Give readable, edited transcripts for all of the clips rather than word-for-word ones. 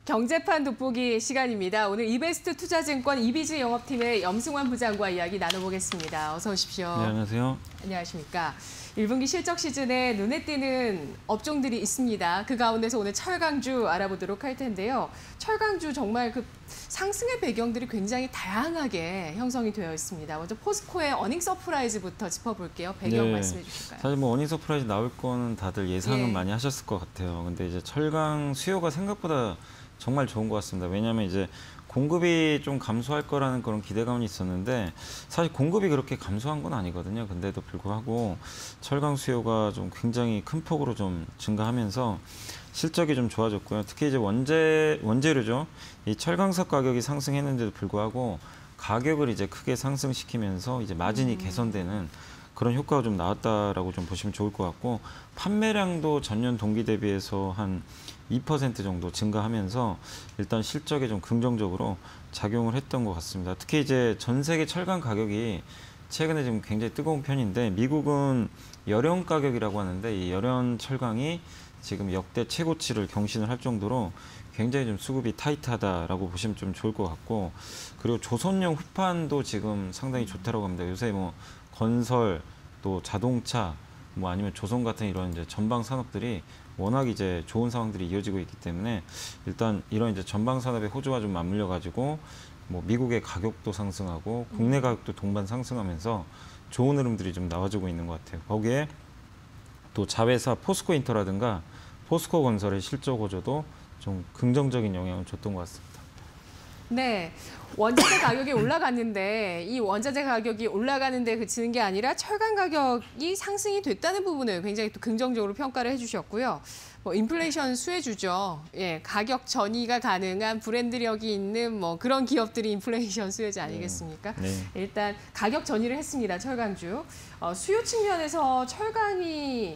경제판 돋보기 시간입니다. 오늘 이베스트 투자증권 이비지 영업팀의 염승환 부장과 이야기 나눠보겠습니다. 어서 오십시오. 네, 안녕하세요. 안녕하십니까. 1분기 실적 시즌에 눈에 띄는 업종들이 있습니다. 그 가운데서 오늘 철강주 알아보도록 할 텐데요. 철강주 정말 그 상승의 배경들이 굉장히 다양하게 형성이 되어 있습니다. 먼저 포스코의 어닝 서프라이즈부터 짚어볼게요. 배경 말씀해 주실까요? 사실 뭐 어닝 서프라이즈 나올 거는 다들 예상은 많이 하셨을 것 같아요. 근데 이제 철강 수요가 생각보다 정말 좋은 것 같습니다. 왜냐하면 이제 공급이 좀 감소할 거라는 그런 기대감이 있었는데 사실 공급이 그렇게 감소한 건 아니거든요. 근데도 불구하고 철강 수요가 좀 굉장히 큰 폭으로 좀 증가하면서 실적이 좀 좋아졌고요. 특히 이제 원재료죠. 이 철강석 가격이 상승했는데도 불구하고 가격을 이제 크게 상승시키면서 이제 마진이 개선되는 그런 효과가 좀 나왔다라고 좀 보시면 좋을 것 같고, 판매량도 전년 동기 대비해서 한 2% 정도 증가하면서 일단 실적에 좀 긍정적으로 작용을 했던 것 같습니다. 특히 이제 전 세계 철강 가격이 최근에 지금 굉장히 뜨거운 편인데, 미국은 열연 가격이라고 하는데 이 열연 철강이 지금 역대 최고치를 경신을 할 정도로 굉장히 좀 수급이 타이트하다라고 보시면 좀 좋을 것 같고, 그리고 조선용 후판도 지금 상당히 좋다라고 합니다. 요새 뭐 건설, 또 자동차, 뭐 아니면 조선 같은 이런 이제 전방 산업들이 워낙 이제 좋은 상황들이 이어지고 있기 때문에 일단 이런 이제 전방 산업의 호조와 좀 맞물려 가지고 뭐 미국의 가격도 상승하고 국내 가격도 동반 상승하면서 좋은 흐름들이 좀 나와주고 있는 것 같아요. 거기에 또 자회사 포스코 인터라든가 포스코 건설의 실적 호조도 좀 긍정적인 영향을 줬던 것 같습니다. 네, 원자재 가격이 올라갔는데 이 원자재 가격이 올라가는데 그치는 게 아니라 철강 가격이 상승이 됐다는 부분을 굉장히 또 긍정적으로 평가를 해주셨고요. 뭐 인플레이션 수혜주죠. 예, 가격 전이가 가능한 브랜드력이 있는 뭐 그런 기업들이 인플레이션 수혜자 아니겠습니까? 네. 일단 가격 전이를 했습니다. 철강주. 수요 측면에서 철강이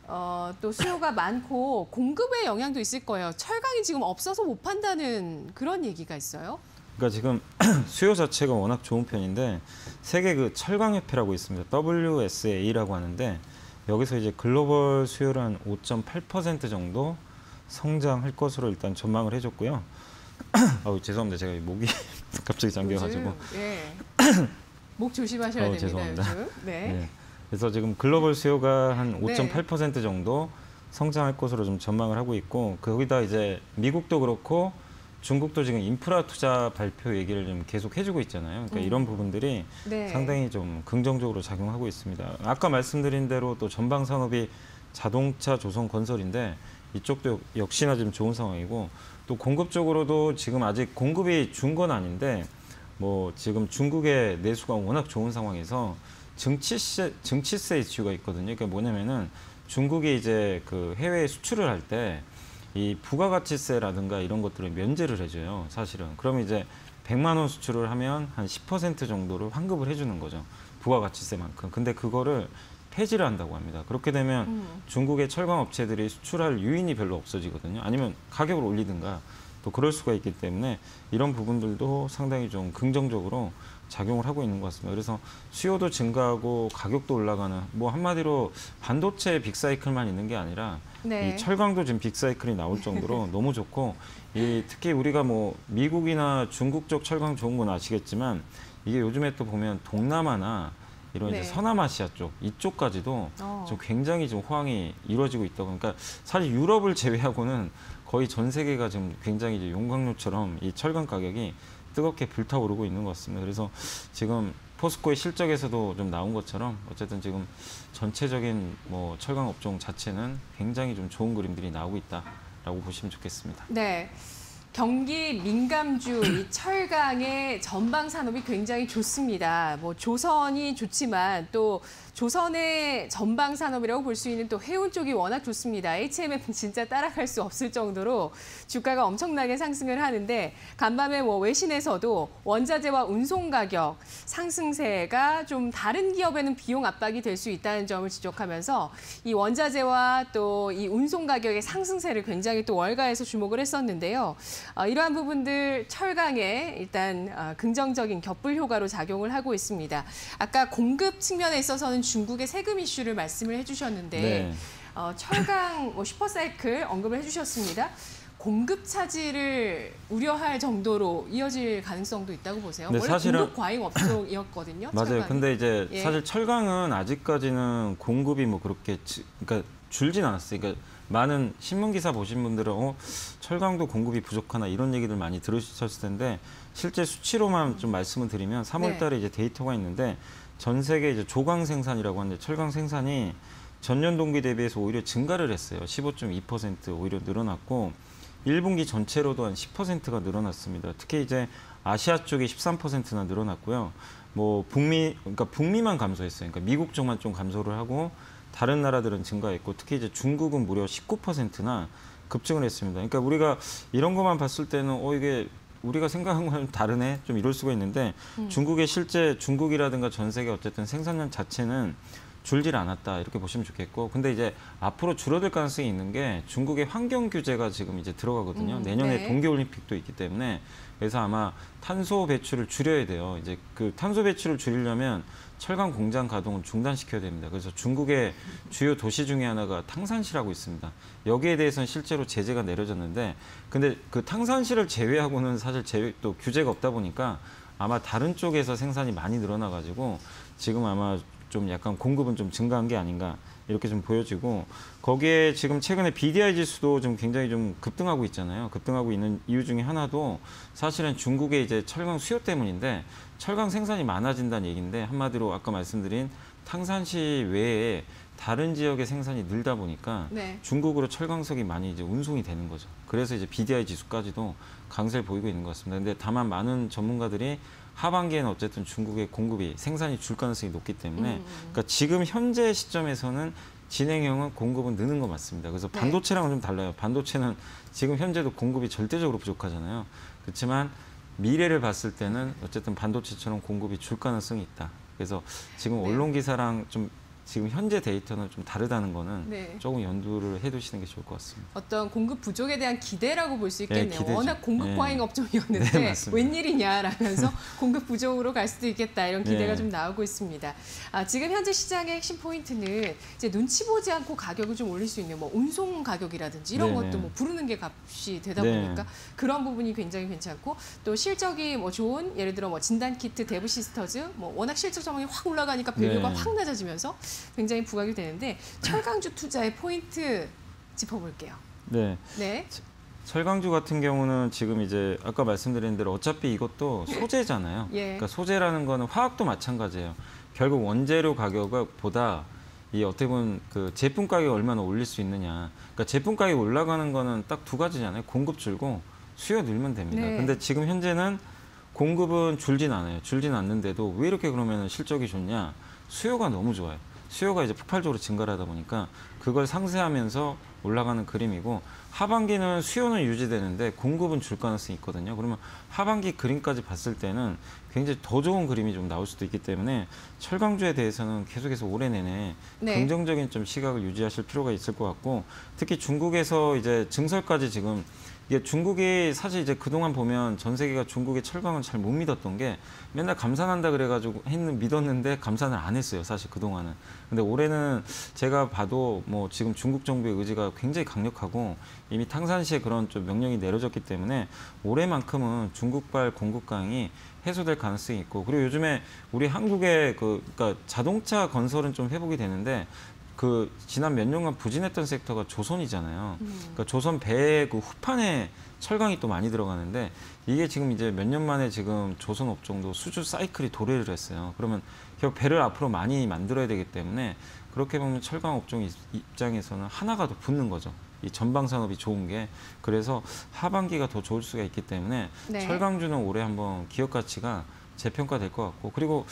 또 수요가 많고 공급의 영향도 있을 거예요. 철강이 지금 없어서 못 판다는 그런 얘기가 있어요. 그러니까 지금 수요 자체가 워낙 좋은 편인데 세계 그 철강협회라고 있습니다. WSA라고 하는데 여기서 이제 글로벌 수요를 한 5.8% 정도 성장할 것으로 일단 전망을 해줬고요. 죄송합니다. 제가 목이 갑자기 잠겨가지고. 예. 목 조심하셔야 됩니다. 죄송합니다. 요즘. 네. 그래서 지금 글로벌 수요가 한 5.8% 정도 성장할 것으로 좀 전망을 하고 있고, 거기다 이제 미국도 그렇고 중국도 지금 인프라 투자 발표 얘기를 좀 계속 해주고 있잖아요. 그러니까 이런 부분들이 상당히 좀 긍정적으로 작용하고 있습니다. 아까 말씀드린 대로 또 전방 산업이 자동차, 조선, 건설인데 이쪽도 역시나 좀 좋은 상황이고, 또 공급 쪽으로도 지금 아직 공급이 준 건 아닌데 뭐 지금 중국의 내수가 워낙 좋은 상황에서 증치세 이슈가 있거든요. 그러니까 뭐냐면은 중국이 이제 그 해외에 수출을 할 때 이 부가가치세라든가 이런 것들을 면제를 해줘요. 사실은. 그러면 이제 100만 원 수출을 하면 한 10% 정도를 환급을 해주는 거죠. 부가가치세만큼. 근데 그거를 폐지를 한다고 합니다. 그렇게 되면 중국의 철강 업체들이 수출할 유인이 별로 없어지거든요. 아니면 가격을 올리든가 또 그럴 수가 있기 때문에 이런 부분들도 상당히 좀 긍정적으로 작용을 하고 있는 것 같습니다. 그래서 수요도 증가하고 가격도 올라가는, 뭐 한마디로 반도체 빅사이클만 있는 게 아니라 이 철강도 지금 빅사이클이 나올 정도로 너무 좋고, 특히 우리가 뭐 미국이나 중국 쪽 철강 좋은 건 아시겠지만 이게 요즘에 또 보면 동남아나 이런 이제 서남아시아 쪽 이쪽까지도 좀 굉장히 좀 호황이 이루어지고 있다고. 그러니까 사실 유럽을 제외하고는 거의 전 세계가 지금 굉장히 이제 용광로처럼 이 철강 가격이 뜨겁게 불타오르고 있는 것 같습니다. 그래서 지금 포스코의 실적에서도 좀 나온 것처럼 어쨌든 지금 전체적인 뭐 철강 업종 자체는 굉장히 좀 좋은 그림들이 나오고 있다라고 보시면 좋겠습니다. 네. 경기 민감주 이 철강의 전방 산업이 굉장히 좋습니다. 뭐 조선이 좋지만 또 조선의 전방 산업이라고 볼 수 있는 또 해운 쪽이 워낙 좋습니다. HMM은 진짜 따라갈 수 없을 정도로 주가가 엄청나게 상승을 하는데, 간밤에 뭐 외신에서도 원자재와 운송 가격 상승세가 좀 다른 기업에는 비용 압박이 될 수 있다는 점을 지적하면서 이 원자재와 또 이 운송 가격의 상승세를 굉장히 또 월가에서 주목을 했었는데요. 이러한 부분들 철강에 일단 긍정적인 겹불 효과로 작용을 하고 있습니다. 아까 공급 측면에 있어서는 중국의 세금 이슈를 말씀을 해주셨는데 철강 슈퍼사이클 언급을 해주셨습니다. 공급 차질을 우려할 정도로 이어질 가능성도 있다고 보세요. 네, 원래 사실은 공급 과잉 업종이었거든요. 맞아요. 철강이. 근데 이제 예. 사실 철강은 아직까지는 공급이 뭐 그렇게 그러니까 줄진 않았어요. 그러니까 많은 신문 기사 보신 분들은 철강도 공급이 부족하나 이런 얘기들 많이 들으셨을 텐데 실제 수치로만 좀 말씀을 드리면 3월 달에 이제 데이터가 있는데 전 세계 이제 조강 생산이라고 하는데 철강 생산이 전년 동기 대비해서 오히려 증가를 했어요. 15.2% 오히려 늘어났고 1분기 전체로도 한 10%가 늘어났습니다. 특히 이제 아시아 쪽이 13%나 늘어났고요. 뭐 그러니까 북미만 감소했어요. 그러니까 미국 쪽만 좀 감소를 하고 다른 나라들은 증가했고 특히 이제 중국은 무려 19%나 급증을 했습니다. 그러니까 우리가 이런 것만 봤을 때는 이게 우리가 생각한 거랑 다르네 좀 이럴 수가 있는데 중국의 실제 중국이라든가 전 세계 어쨌든 생산량 자체는 줄질 않았다 이렇게 보시면 좋겠고 근데 이제 앞으로 줄어들 가능성이 있는 게 중국의 환경 규제가 지금 이제 들어가거든요. 내년에 네. 동계올림픽도 있기 때문에 그래서 아마 탄소 배출을 줄여야 돼요. 이제 그 탄소 배출을 줄이려면 철강 공장 가동을 중단시켜야 됩니다. 그래서 중국의 주요 도시 중에 하나가 탕산시라고 있습니다. 여기에 대해서는 실제로 제재가 내려졌는데 근데 그 탕산시를 제외하고는 사실 또 규제가 없다 보니까 아마 다른 쪽에서 생산이 많이 늘어나 가지고 지금 아마 좀 약간 공급은 좀 증가한 게 아닌가 이렇게 좀 보여지고 거기에 지금 최근에 BDI 지수도 좀 굉장히 좀 급등하고 있잖아요. 급등하고 있는 이유 중에 하나도 사실은 중국의 이제 철강 수요 때문인데 철강 생산이 많아진다는 얘기인데 한마디로 아까 말씀드린 탕산시 외에 다른 지역의 생산이 늘다 보니까 네. 중국으로 철강석이 많이 이제 운송이 되는 거죠. 그래서 이제 BDI 지수까지도 강세를 보이고 있는 것 같습니다. 근데 다만 많은 전문가들이 하반기에는 어쨌든 중국의 공급이 생산이 줄 가능성이 높기 때문에 그러니까 지금 현재 시점에서는 진행형은 공급은 느는 거 맞습니다. 그래서 반도체랑은 좀 달라요. 반도체는 지금 현재도 공급이 절대적으로 부족하잖아요. 그렇지만 미래를 봤을 때는 어쨌든 반도체처럼 공급이 줄 가능성이 있다. 그래서 지금 언론 기사랑 좀 지금 현재 데이터는 좀 다르다는 거는 조금 연두를 해두시는 게 좋을 것 같습니다. 어떤 공급 부족에 대한 기대라고 볼 수 있겠네요. 기대죠. 워낙 공급 과잉 업종이었는데 웬일이냐라면서 공급 부족으로 갈 수도 있겠다 이런 기대가 좀 나오고 있습니다. 지금 현재 시장의 핵심 포인트는 이제 눈치 보지 않고 가격을 좀 올릴 수 있는 뭐 운송 가격이라든지 이런 것도 뭐 부르는 게 값이 되다 보니까 그런 부분이 굉장히 괜찮고 또 실적이 뭐 좋은 예를 들어 뭐 진단 키트, 데브 시스터즈 뭐 워낙 실적 전망이 확 올라가니까 밸류가 확 낮아지면서 굉장히 부각이 되는데 철강주 투자의 포인트 짚어볼게요. 네. 철강주 같은 경우는 지금 이제 아까 말씀드린 대로 어차피 이것도 소재잖아요. 그러니까 소재라는 거는 화학도 마찬가지예요. 결국 원재료 가격보다 이 어떻게 보면 그 제품 가격을 얼마나 올릴 수 있느냐. 그러니까 제품 가격이 올라가는 거는 딱 두 가지잖아요. 공급 줄고 수요 늘면 됩니다. 근데 지금 현재는 공급은 줄진 않아요. 줄진 않는데도 왜 이렇게 그러면 실적이 좋냐? 수요가 너무 좋아요. 수요가 이제 폭발적으로 증가를 하다 보니까 그걸 상쇄하면서 올라가는 그림이고 하반기는 수요는 유지되는데 공급은 줄 가능성이 있거든요. 그러면 하반기 그림까지 봤을 때는 굉장히 더 좋은 그림이 좀 나올 수도 있기 때문에 철강주에 대해서는 계속해서 올해 내내 긍정적인 좀 시각을 유지하실 필요가 있을 것 같고 특히 중국에서 이제 증설까지 지금 이게 중국이 사실 이제 그동안 보면 전 세계가 중국의 철강을 잘 못 믿었던 게 맨날 감산한다 그래가지고 믿었는데 감산을 안 했어요. 사실 그동안은. 근데 올해는 제가 봐도 뭐 지금 중국 정부의 의지가 굉장히 강력하고 이미 탕산시에 그런 좀 명령이 내려졌기 때문에 올해만큼은 중국발 공급 강이 해소될 가능성이 있고 그리고 요즘에 우리 한국의 그러니까 자동차 건설은 좀 회복이 되는데 그 지난 몇 년간 부진했던 섹터가 조선이잖아요. 그러니까 조선 배의 그 후판에 철강이 또 많이 들어가는데 이게 지금 이제 몇 년 만에 지금 조선 업종도 수주 사이클이 도래를 했어요. 그러면 결국 배를 앞으로 많이 만들어야 되기 때문에 그렇게 보면 철강 업종 입장에서는 하나가 더 붙는 거죠. 이 전방 산업이 좋은 게 그래서 하반기가 더 좋을 수가 있기 때문에 철강주는 올해 한번 기업 가치가 재평가될 것 같고 그리고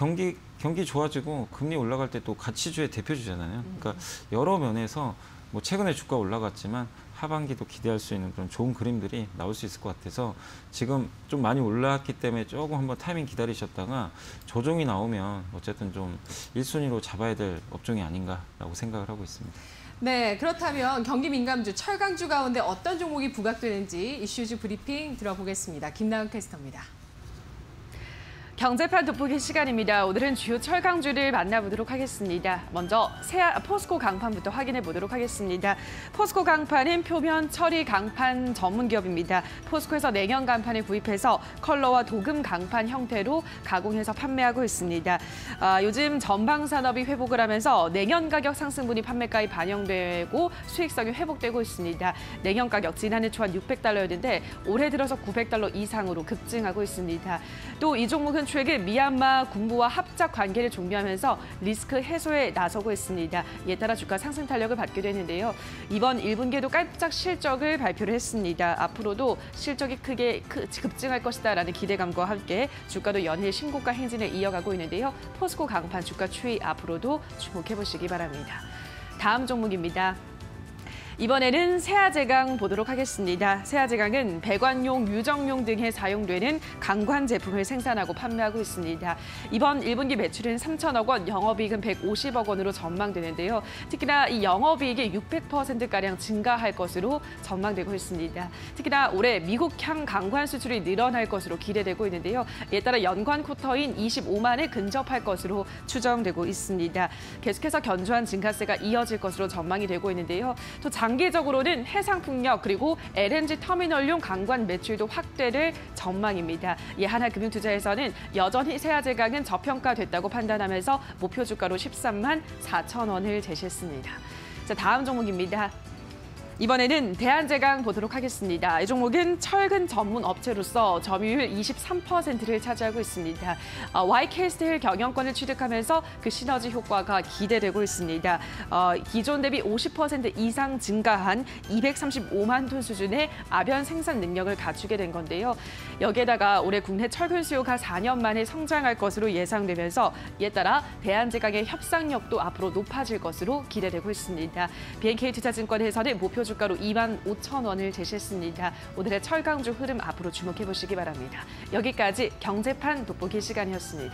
경기 좋아지고 금리 올라갈 때 또 가치주의 대표주잖아요. 그러니까 여러 면에서 뭐 최근에 주가 올라갔지만 하반기도 기대할 수 있는 그런 좋은 그림들이 나올 수 있을 것 같아서 지금 좀 많이 올라왔기 때문에 조금 한번 타이밍 기다리셨다가 조정이 나오면 어쨌든 좀 1순위로 잡아야 될 업종이 아닌가라고 생각을 하고 있습니다. 네, 그렇다면 경기 민감주, 철강주 가운데 어떤 종목이 부각되는지 이슈즈 브리핑 들어보겠습니다. 김나은 캐스터입니다. 경제판 돋보기 시간입니다. 오늘은 주요 철강주를 만나보도록 하겠습니다. 먼저 포스코 강판부터 확인해 보도록 하겠습니다. 포스코 강판은 표면 처리 강판 전문 기업입니다. 포스코에서 냉연 강판을 구입해서 컬러와 도금 강판 형태로 가공해서 판매하고 있습니다. 요즘 전방 산업이 회복을 하면서 냉연 가격 상승분이 판매가에 반영되고 수익성이 회복되고 있습니다. 냉연 가격 지난해 초한 $600였는데 올해 들어서 $900 이상으로 급증하고 있습니다. 또 이 종목은 최근 미얀마 군부와 합작 관계를 종료하면서 리스크 해소에 나서고 있습니다. 이에 따라 주가 상승 탄력을 받게 되는데요. 이번 1분기에도 깜짝 실적을 발표를 했습니다. 앞으로도 실적이 크게 급증할 것이다라는 기대감과 함께 주가도 연일 신고가 행진을 이어가고 있는데요. 포스코 강판 주가 추이 앞으로도 주목해보시기 바랍니다. 다음 종목입니다. 이번에는 세아제강 보도록 하겠습니다. 세아제강은 배관용, 유정용 등에 사용되는 강관 제품을 생산하고 판매하고 있습니다. 이번 1분기 매출은 3천억 원, 영업이익은 150억 원으로 전망되는데요. 특히나 이 영업이익이 600%가량 증가할 것으로 전망되고 있습니다. 특히나 올해 미국향 강관 수출이 늘어날 것으로 기대되고 있는데요. 이에 따라 연간 쿼터인 25만에 근접할 것으로 추정되고 있습니다. 계속해서 견조한 증가세가 이어질 것으로 전망이 되고 있는데요. 또 장기적으로는 해상풍력 그리고 LNG 터미널용 강관 매출도 확대를 전망입니다. 이 하나금융투자에서는 여전히 세아제강은 저평가됐다고 판단하면서 목표 주가로 13만 4천 원을 제시했습니다. 자, 다음 종목입니다. 이번에는 대한제강 보도록 하겠습니다. 이 종목은 철근 전문 업체로서 점유율 23%를 차지하고 있습니다. YK스틸 경영권을 취득하면서 그 시너지 효과가 기대되고 있습니다. 기존 대비 50% 이상 증가한 235만 톤 수준의 아변 생산 능력을 갖추게 된 건데요. 여기에다가 올해 국내 철근 수요가 4년 만에 성장할 것으로 예상되면서 이에 따라 대한제강의 협상력도 앞으로 높아질 것으로 기대되고 있습니다. BNK투자증권에서는 목표 주가로 2만 5천 원을 제시했습니다. 오늘의 철강주 흐름 앞으로 주목해 보시기 바랍니다. 여기까지 경제판 돋보기 시간이었습니다.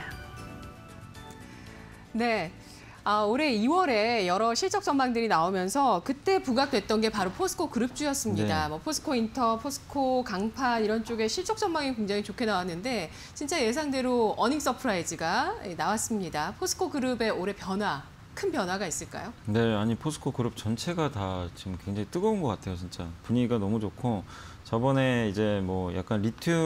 네. 올해 2월에 여러 실적 전망들이 나오면서 그때 부각됐던 게 바로 포스코 그룹주였습니다. 네. 뭐 포스코 인터, 포스코 강판 이런 쪽에 실적 전망이 굉장히 좋게 나왔는데 진짜 예상대로 어닝 서프라이즈가 나왔습니다. 포스코 그룹의 올해 변화, 큰 변화가 있을까요? 네, 아니 포스코 그룹 전체가 다 지금 굉장히 뜨거운 것 같아요, 진짜. 분위기가 너무 좋고 저번에 이제 뭐 약간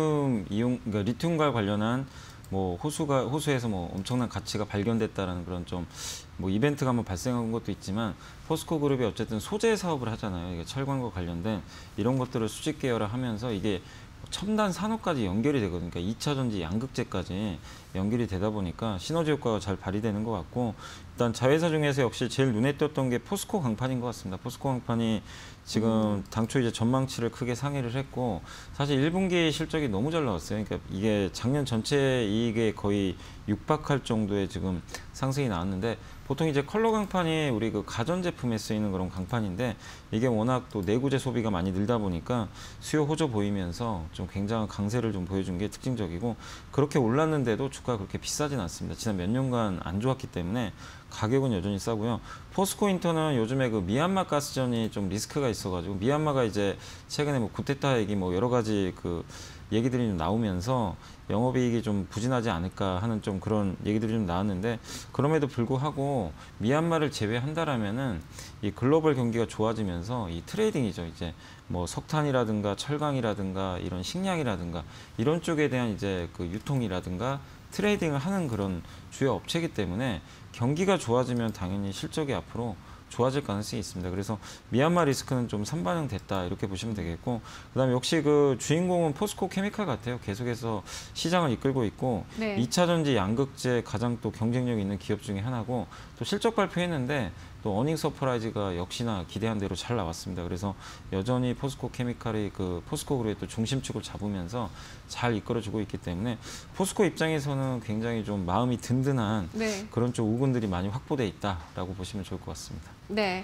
그러니까 리튬과 관련한 뭐 호수에서 뭐 엄청난 가치가 발견됐다라는 그런 좀 뭐 이벤트가 한번 발생한 것도 있지만 포스코 그룹이 어쨌든 소재 사업을 하잖아요. 이게 철강과 관련된 이런 것들을 수직 계열화하면서 이게 첨단 산업까지 연결이 되거든요. 그러니까 2차 전지 양극재까지 연결이 되다 보니까 시너지 효과가 잘 발휘되는 것 같고 일단 자회사 중에서 역시 제일 눈에 띄었던 게 포스코 강판인 것 같습니다. 포스코 강판이 지금 당초 이제 전망치를 크게 상회를 했고 사실 1분기 실적이 너무 잘 나왔어요. 그러니까 이게 작년 전체 이익에 거의 육박할 정도의 지금 상승이 나왔는데 보통 이제 컬러 강판이 우리 그 가전제품에 쓰이는 그런 강판인데 이게 워낙 또 내구재 소비가 많이 늘다 보니까 수요 호조 보이면서 좀 굉장한 강세를 좀 보여준 게 특징적이고 그렇게 올랐는데도 주가가 그렇게 비싸진 않습니다. 지난 몇 년간 안 좋았기 때문에 가격은 여전히 싸고요. 포스코 인터는 요즘에 그 미얀마 가스전이 좀 리스크가 있어가지고 미얀마가 이제 최근에 뭐 쿠데타 얘기 뭐 여러 가지 그 얘기들이 좀 나오면서 영업이익이 좀 부진하지 않을까 하는 좀 그런 얘기들이 좀 나왔는데 그럼에도 불구하고 미얀마를 제외한다라면은 이 글로벌 경기가 좋아지면서 이 트레이딩이죠. 이제 뭐 석탄이라든가 철강이라든가 이런 식량이라든가 이런 쪽에 대한 이제 그 유통이라든가 트레이딩을 하는 그런 주요 업체이기 때문에 경기가 좋아지면 당연히 실적이 앞으로 좋아질 가능성이 있습니다. 그래서 미얀마 리스크는 좀 선반영됐다 이렇게 보시면 되겠고 그다음에 역시 그 주인공은 포스코 케미칼 같아요. 계속해서 시장을 이끌고 있고 네. 2차 전지 양극재 가장 또 경쟁력 있는 기업 중에 하나고 또 실적 발표했는데 또 어닝 서프라이즈가 역시나 기대한 대로 잘 나왔습니다. 그래서 여전히 포스코 케미칼이 그 포스코 그룹의 또 중심축을 잡으면서 잘 이끌어주고 있기 때문에 포스코 입장에서는 굉장히 좀 마음이 든든한 네. 그런 쪽 우군들이 많이 확보돼 있다라고 보시면 좋을 것 같습니다. 네.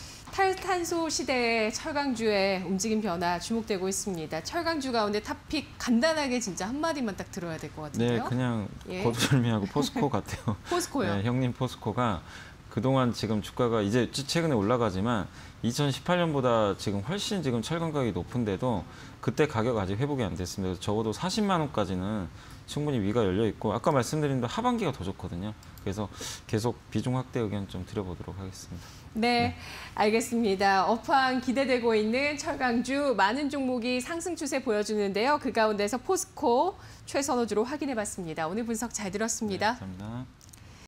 탈탄소 시대의 철강주의 움직임 변화 주목되고 있습니다. 철강주 가운데 탑픽 간단하게 진짜 한마디만 딱 들어야 될 것 같은데요. 네, 그냥 예. 거두절미하고 포스코 같아요. 포스코요. 네, 형님 포스코가 그동안 지금 주가가 이제 최근에 올라가지만 2018년보다 지금 훨씬 지금 철강 가격이 높은데도 그때 가격 아직 회복이 안 됐습니다. 그래서 적어도 40만 원까지는 충분히 위가 열려 있고 아까 말씀드린 대로 하반기가 더 좋거든요. 그래서 계속 비중 확대 의견 좀 드려보도록 하겠습니다. 네, 알겠습니다. 업황 기대되고 있는 철강주 많은 종목이 상승 추세 보여주는데요. 그 가운데서 포스코 최선호주로 확인해봤습니다. 오늘 분석 잘 들었습니다. 네, 감사합니다.